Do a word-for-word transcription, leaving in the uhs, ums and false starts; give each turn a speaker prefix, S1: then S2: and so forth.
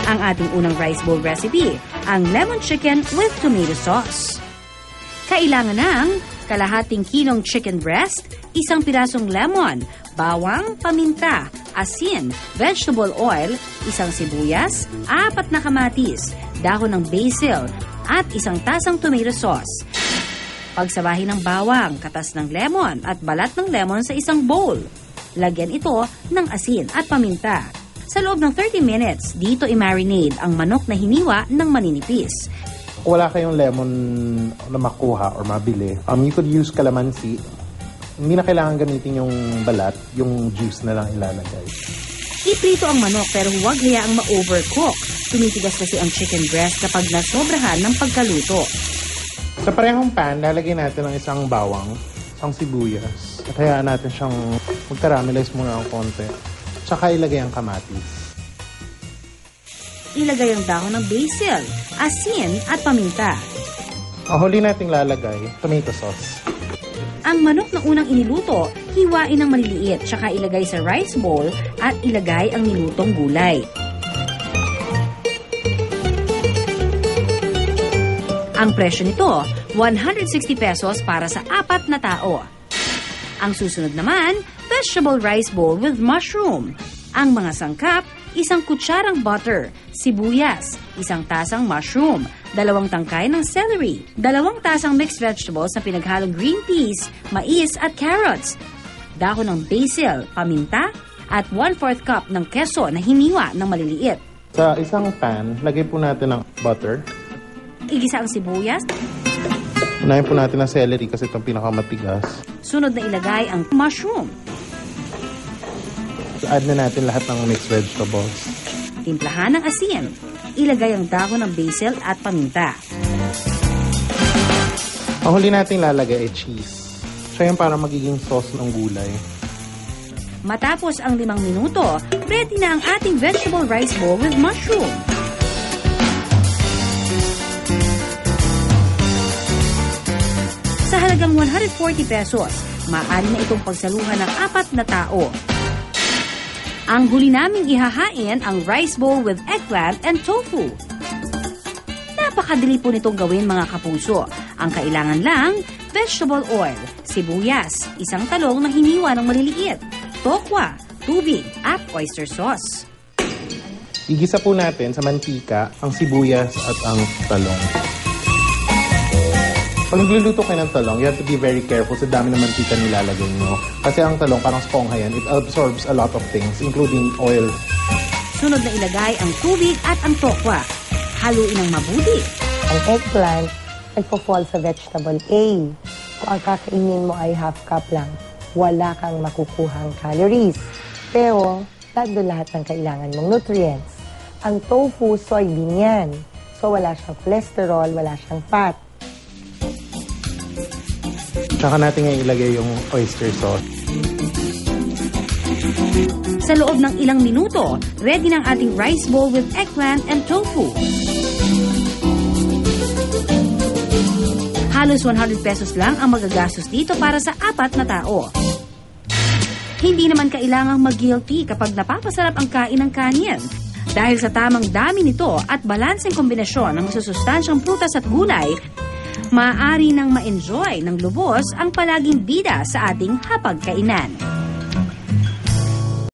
S1: Ang ating unang rice bowl recipe, ang lemon chicken with tomato sauce. Kailangan ng kalahating kilong chicken breast, isang pirasong lemon, bawang, paminta, asin, vegetable oil, isang sibuyas, apat na kamatis, dahon ng basil, at isang tasang tomato sauce. Pagsabahin ng bawang, katas ng lemon, at balat ng lemon sa isang bowl. Lagyan ito ng asin at paminta. Sa loob ng thirty minutes, dito i-marinade ang manok na hiniwa ng maninipis.
S2: Kung wala kayong lemon na makuha or mabili, um, you could use calamansi. Hindi na kailangan gamitin yung balat, yung juice na lang ilalagay.
S1: Iprito ang manok pero huwag hayaang ma-overcook. Tumitigas kasi ang chicken breast kapag nasobrahan ng pagkaluto.
S2: Sa parehong pan, lalagyan natin ng isang bawang, isang sibuyas. At hayaan natin siyang mag-caramelize muna ng konti. Tsaka ilagay ang kamatis.
S1: Ilagay ang dahon ng basil, asin at paminta.
S2: Ang huli nating lalagay, tomato sauce.
S1: Ang manok na unang iniluto, hiwain ng maliliit, tsaka ilagay sa rice bowl at ilagay ang nilutong gulay. Ang presyo nito, one hundred sixty pesos para sa apat na tao. Ang susunod naman, vegetable rice bowl with mushroom. Ang mga sangkap, isang kutsarang butter, sibuyas, isang tasang mushroom, dalawang tangkay ng celery, dalawang tasang mixed vegetables na pinaghalong green peas, mais at carrots, dahon ng basil, paminta, at one-fourth cup ng keso na hiniwa ng maliliit.
S2: Sa isang pan, lagay po natin ng butter.
S1: Igisa ang sibuyas.
S2: Unahin po natin ang celery kasi itong pinakamatigas.
S1: Sunod na ilagay ang mushroom.
S2: Add na natin lahat ng mixed vegetables.
S1: Timplahan ng asin. Ilagay ang dahon ng basil at paminta.
S2: Ang huli natin lalagay ay cheese. Siya yung para magiging sauce ng gulay.
S1: Matapos ang limang minuto, ready na ang ating vegetable rice bowl with mushroom. Sa halagang one hundred forty pesos, maaari na itong pagsaluhan ng apat na tao. Ang huli naming ihahain ang rice bowl with eggplant and tofu. Napakadali po nitong gawin mga kapuso. Ang kailangan lang, vegetable oil, sibuyas, isang talong na hiniwa ng maliliit, tokwa, tubig, at oyster sauce.
S2: Igisa po natin sa mantika ang sibuyas at ang talong. Pag nagluluto kayo ng talong, you have to be very careful sa dami ng mantika nilalagay nyo. Kasi ang talong, parang sponge yan, it absorbs a lot of things, including oil.
S1: Sunod na ilagay ang tubig at ang tokwa. Haluin ng mabuti.
S3: Ang eggplant, nagpo-fall sa vegetable A. Kung ang kakainin mo ay half cup lang, wala kang makukuhang calories. Pero, dado lahat ng kailangan mong nutrients. Ang tofu, soybean yan. So, wala siyang cholesterol, wala siyang fat.
S2: Tsaka natin ngayon ilagay yung oyster sauce.
S1: Sa loob ng ilang minuto, ready ng ating rice bowl with eggplant and tofu. Halos one hundred pesos lang ang magagastos dito para sa apat na tao. Hindi naman kailangang mag-guilty kapag napapasarap ang kain ng kanin. Dahil sa tamang dami nito at balanseng kombinasyon ng masusustansyang prutas at gulay, maaari nang ma-enjoy ng lubos ang palaging bida sa ating hapagkainan.